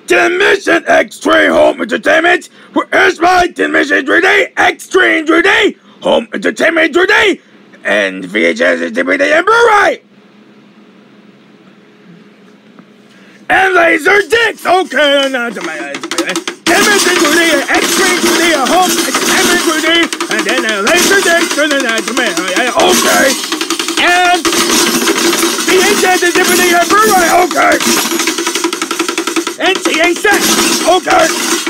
Television Extreme Home Entertainment. Where's my television 3D? Extreme 3D. Home Entertainment 3D. And VHS, DVD, and Blu-ray. And laser discs. Okay, now to my television 3D, Extreme 3D, Home Entertainment 3D, and then a laser disc, and then okay. And VHS, DVD, and Blu-ray. Okay. NCA set. Okay.